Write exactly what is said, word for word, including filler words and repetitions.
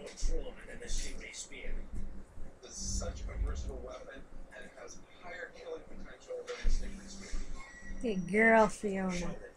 It's such a versatile weapon and it has higher killing potential than the sniper spear. Good girl, Fiona.